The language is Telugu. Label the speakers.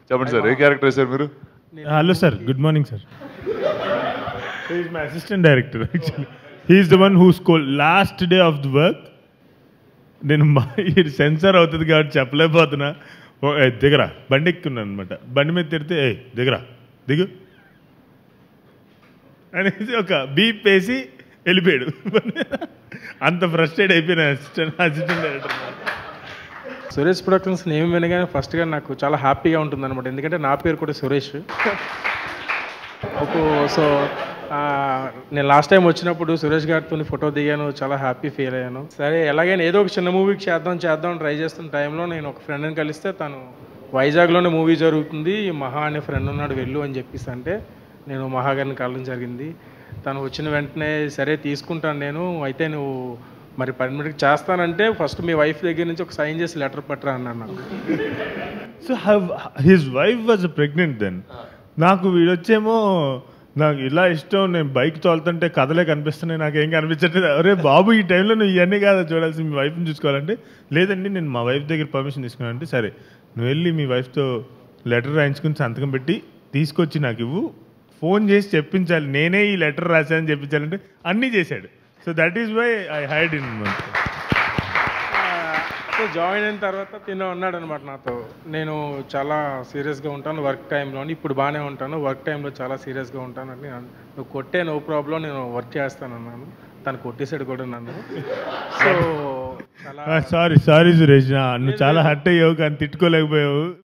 Speaker 1: చెప్పండి సార్, ఏ క్యారెక్టర్ వేశారు మీరు?
Speaker 2: Hello sir, good morning sir. He is my assistant director actually. He is the one who scold last day of the work. నేను ఇది సెన్సార్ అవుతుంది కాబట్టి చెప్పలేకపోతున్నా. దిగరా బండి ఎక్కుతున్నాను అనమాట. బండి మీద తిడితే దిగరా దిగు అనేది ఒక బీప్ వేసి వెళ్ళిపోయాడు. అంత ఫ్రస్ట్రేట్ అయిపోయిన assistant director.
Speaker 3: Suresh productions name వినగానే ఫస్ట్గా నాకు చాలా హ్యాపీగా ఉంటుంది అనమాట. ఎందుకంటే నా పేరు కూడా సురేష్. సో నేను లాస్ట్ టైం వచ్చినప్పుడు సురేష్ గారితో ఫోటో దిగాను, చాలా హ్యాపీ ఫీల్ అయ్యాను. సరే ఎలాగైనా ఏదో ఒక చిన్న మూవీకి చేద్దాం ట్రై చేస్తున్న టైంలో నేను ఒక ఫ్రెండ్ని కలిస్తే తను వైజాగ్లోనే మూవీ జరుగుతుంది, మహా అనే ఫ్రెండ్ ఉన్నాడు వెళ్ళు అని చెప్పేసి అంటే నేను మహా గారిని కలవడం జరిగింది. తను వచ్చిన వెంటనే సరే తీసుకుంటాను నేను, అయితే నువ్వు మరి పర్మిట్కి చేస్తానంటే ఫస్ట్ మీ వైఫ్ దగ్గర నుంచి ఒక సైన్ చేసి లెటర్ పట్టరా అన్నాను నాకు.
Speaker 2: So his wife was pregnant then. నాకు వీడొచ్చేమో నాకు ఇలా ఇష్టం, నేను బైక్ తోలుతుంటే కథలే కనిపిస్తున్నాయి, నాకేం కనిపించట్లేదు. అరే బాబు ఈ టైంలో నువ్వు ఇవన్నీ కాదా చూడాల్సి, మీ వైఫ్ని చూసుకోవాలంటే లేదండి నేను మా వైఫ్ దగ్గర పర్మిషన్ తీసుకున్నానంటే సరే నువ్వు వెళ్ళి మీ వైఫ్తో లెటర్ రాయించుకుని సంతకం పెట్టి తీసుకొచ్చి నాకు ఇవ్వు, ఫోన్ చేసి చెప్పించాలి నేనే ఈ లెటర్ రాశానని చెప్పించాలంటే అన్నీ చేశాడు. So that is why I hide in.
Speaker 3: Join అయిన తర్వాత తిన ఉన్నాడు అనమాట నాతో, నేను చాలా సీరియస్గా ఉంటాను వర్క్ టైంలో, ఇప్పుడు బాగానే ఉంటాను, వర్క్ టైంలో చాలా సీరియస్గా ఉంటాను అని. నువ్వు కొట్టే నో ప్రాబ్లం, నేను వర్క్ చేస్తాను అన్నాను. తను కొట్టేసాడు కూడా నన్ను. సో
Speaker 2: సారీ సురేష్, నువ్వు చాలా హర్ట్ అయ్యావు కానీ తిట్టుకోలేకపోయావు.